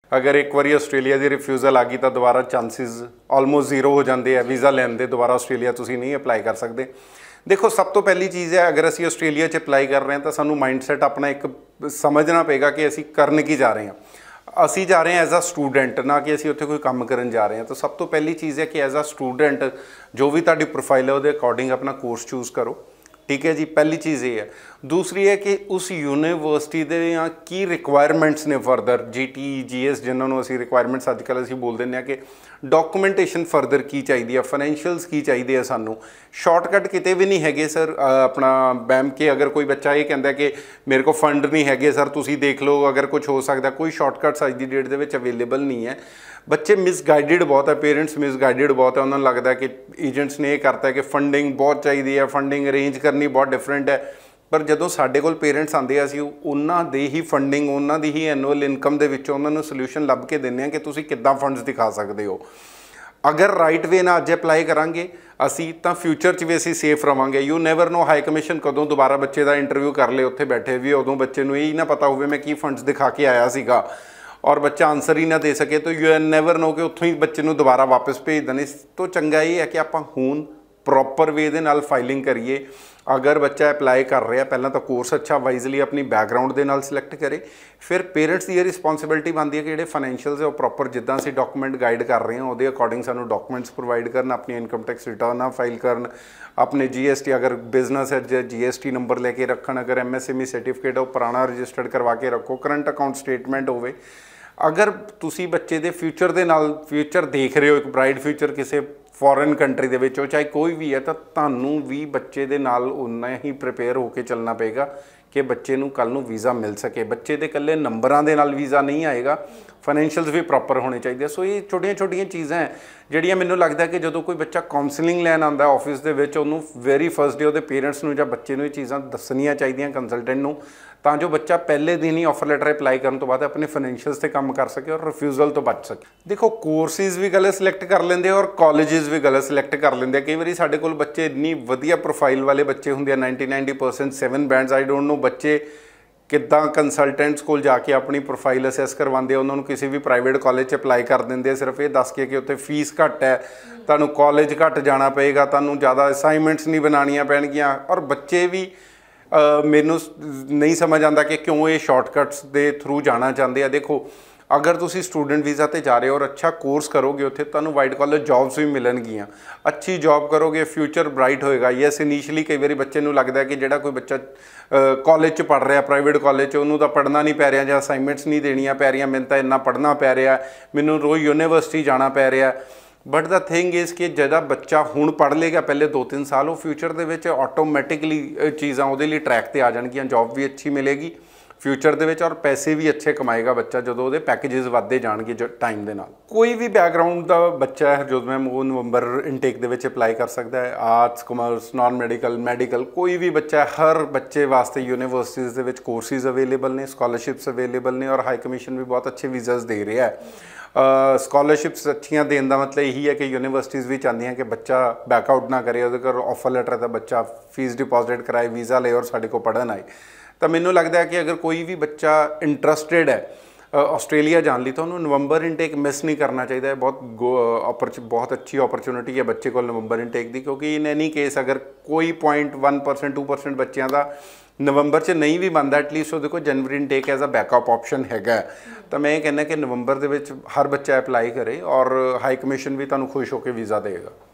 अगर एक बार आस्ट्रेलिया की रिफ्यूज़ल आ गई तो दोबारा चांसिस ऑलमोस्ट जीरो हो जाते हैं वीज़ा लैन के, दोबारा आस्ट्रेलिया तुसीं नहीं अप्लाई कर सकते। देखो सब तो पहली चीज़ है, अगर असी आस्ट्रेलिया अप्लाई कर रहे हैं तो सानू माइंडसैट अपना एक समझना पेगा कि असी करन की जा रहे हैं। असी जा रहे हैं एज आ स्टूडेंट, ना कि असी उत्थे कोई काम करन जा रहे हैं। तो सब तो पहली चीज़ है कि एज आ स्टूडेंट जो भी तुहाडी प्रोफाइल है उहदे अकॉर्डिंग अपना कोर्स चूज़ करो, ठीक है जी। पहली चीज़ ये है। दूसरी है कि उस यूनिवर्सिटी के या की रिक्वायरमेंट्स ने फरदर GT GS जिन्होंने असी रिक्वायरमेंट्स अजकल असी बोल दें कि डॉक्यूमेंटेशन फरदर की चाहिए, फाइनैंशियल्स की चाहिए सानू। शॉर्टकट किते भी नहीं है सर अपना बैम के। अगर कोई बच्चा ये कहता कि मेरे को फंड नहीं है सर तुसी देख लो अगर कुछ हो सकता, कोई शॉर्टकट्स अज की डेट के अवेलेबल नहीं है। बच्चे मिसगाइडिड बहुत है, पेरेंट्स मिसगाइडिड बहुत है। उन्होंने लगता है कि एजेंट्स ने यह करता है कि फंडिंग बहुत चाहिए है, फंडिंग अरेंज करनी बहुत डिफरेंट है। पर जो साढ़े कोल पेरेंट्स आते असीं उन्हां दे ही फंडिंग, उन्हां दी ही एनुअल इनकम दे विचों उन्हां नूं सल्यूशन लभ के दिंदे आ कि तुसीं किद्दां फंड्स दिखा सकते हो। अगर राइट वे ना अज अप्लाई करांगे असी तो फ्यूचर च भी असी सेफ रहांगे। You never know high commission कदों दोबारा बच्चे का इंटरव्यू कर ले उत्थे बैठे भी, उदों बच्चे नूं यही ना पता होवे मैं की फंड्स दिखा के आया सीगा और बच्चा आंसर ही ना दे सके। तो यू नैवर नो कि उत्थों ही बच्चे नूं दोबारा वापस भेज देने। तो चंगा ये है कि आपां हुण प्रॉपर वे दे नाल फाइलिंग करिए। अगर बच्चा अप्लाई कर रहा है पहला तो कोर्स अच्छा वाइजली अपनी बैकग्राउंड के नाल सिलेक्ट करे, फिर पेरेंट्स की रिस्पॉन्सिबिलिटी बनती है कि जो फाइनैंशियल्स है वो प्रॉपर जिदा असी डॉक्यूमेंट गाइड कर रहे हैं वो अकॉर्डिंग सानू डॉक्यूमेंट्स प्रोवाइड करन, अपनी इनकम टैक्स रिटर्न फाइल करन, अपने GST अगर बिजनेस है GST नंबर लेके रखन, अगर MSME सर्टिफिकेट है वो पुराना रजिस्टर्ड करवा के रखो, करंट अकाउंट स्टेटमेंट होवे। अगर तुसी बच्चे दे फ्यूचर दे नाल फ्यूचर देख रहे हो, एक ब्राइट फ्यूचर किसी फॉरेन कंट्री दे विच चाहे कोई भी है, तो तुहानूं भी बच्चे दे नाल उन्ना ही प्रिपेयर होकर चलना पेगा कि बच्चे नूं कल नूं वीज़ा मिल सके। बच्चे दे कल्ले नंबरां दे नाल वीज़ा नहीं आएगा, फाइनैंशियल्स भी प्रॉपर होने चाहिए। सो ये छोटिया छोटिया चीज़ां हैं जिहड़ियां मैनूं लगदा कि जो कोई बच्चा काउंसलिंग लैन आंदा ऑफिस दे विच उहनूं वेरी फर्स्ट डे उहदे पेरेंट्स नूं जां बच्चे नूं ये चीज़ां दस्सणियां चाहिए कंसलटेंट नूं, तां जो बच्चा पहले दिन ही ऑफर लैटर अप्लाई करने तो बाद अपने फाइनैंशियल्स से काम कर सके और रिफ्यूज़ल तो बच सके। देखो कोर्सिज भी गलत सिलेक्ट कर लेंगे और कॉलेजेस भी गलत सिलेक्ट कर लेंगे। कई बार साढ़े कोल बच्चे इन्नी वधिया प्रोफाइल वाले बच्चे होंगे 90% 7 बैंड्स। आई डोंट नो बच्चे किद्दां कंसलटेंट्स कोल जाके अपनी प्रोफाइल असैस करवाते, उन्होंने किसी भी प्राइवेट कॉलेज अप्लाई कर देंगे सिर्फ ये दस के कि उत्थे फीस घट है, तुहानूं कॉलेज घट जाना पेगा, तुहानूं ज़्यादा असाइनमेंट्स नहीं बनानियां पैणगियां। और बच्चे भी मैनूं नहीं समझ आता कि क्यों ये शॉर्टकट्स के थ्रू जाना चाहते हैं। देखो अगर तुसी स्टूडेंट वीज़ा ते जा रहे हो और अच्छा कोर्स करोगे उत्थे तुहानूं वाइट कॉलर जॉब्स भी मिलणगियां, अच्छी जॉब करोगे फ्यूचर ब्राइट होएगा। यस इनीशियली कई बार बच्चे नूं लगदा है कि जिहड़ा कोई बच्चा कॉलेज च पढ़ रहा प्राइवेट कॉलेज उन्होंने तो पढ़ना नहीं पै रहा जां असाइनमेंट्स नहीं देनियां पै रही, मैनूं तां इन्ना पढ़ना पै रहा, मैनूं रोज़ यूनीवर्सिटी जाना पै रहा। बट द थिंग इज़ कि जिहड़ा बच्चा हुण पढ़ लेगा पहले 2-3 साल वो फ्यूचर दे विच ऑटोमैटिकली चीज़ां उहदे लई ट्रैक ते आ जाणगियां, जॉब भी अच्छी मिलेगी फ्यूचर दे विच और पैसे भी अच्छे कमाएगा बच्चा जो वो पैकेजेस वधदे जाणगे टाइम दे नाल। कोई भी बैकग्राउंड का बच्चा है जो मैम वो नवंबर इनटेक दे विच अप्लाई कर सकता है। Arts commerce non medical medical कोई भी बच्चा है, हर बच्चे वास्ते यूनीवर्सिटीज़ दे विच कोर्सिज अवेलेबल ने, स्कॉलरशिप्स अवेलेबल ने और हाई कमीशन भी बहुत अच्छे वीज़ाज दे रहा है। स्कॉलरशिप्स अच्छियाँ देने का मतलब यही है कि यूनीवर्सिटीज़ भी चाहती हैं कि बच्चा बैकआउट ना करे, अगर ऑफर लैटर है तो बच्चा फीस डिपॉजिट कराए, वीज़ा ले और साढ़े को पढ़न आए। तो मैनूं लगता है कि अगर कोई भी बच्चा इंटरस्टेड है आस्ट्रेलिया जाने लिए तो उन्होंने नवंबर इनटेक मिस नहीं करना चाहिए। बहुत अच्छी अपॉर्चुनिटी है बच्चे को नवंबर इनटेक की, क्योंकि इन एनी केस अगर कोई 0.1% 2% बच्चों का नवंबर च नहीं भी बनता एटलीस्ट वो देखो January intake as a backup option है। तो मैं ये कहना कि नवंबर के हर बच्चा अप्लाई करे और हाई कमीशन भी तुहानूं खुश होकर वीज़ा देगा।